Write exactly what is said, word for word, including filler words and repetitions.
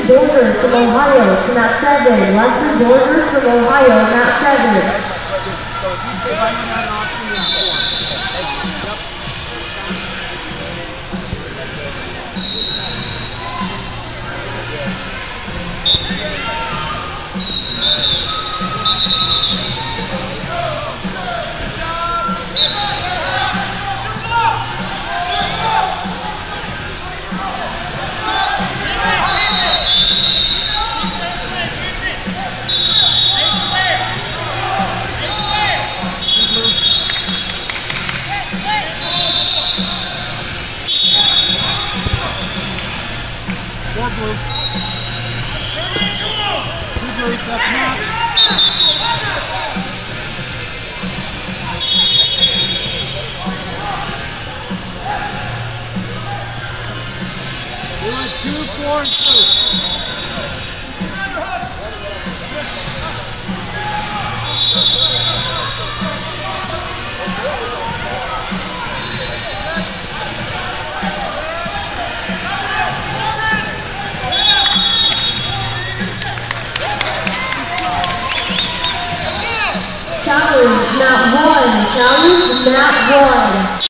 Leslie Borders from Ohio to mat seven. Leslie Borders from Ohio, mat seven. So if you stay behind that option, you're four. Thank you. Yep. Four blue. Two blue, that's not. We went two, four, and two. Challenge, mat one. Challenge, mat one.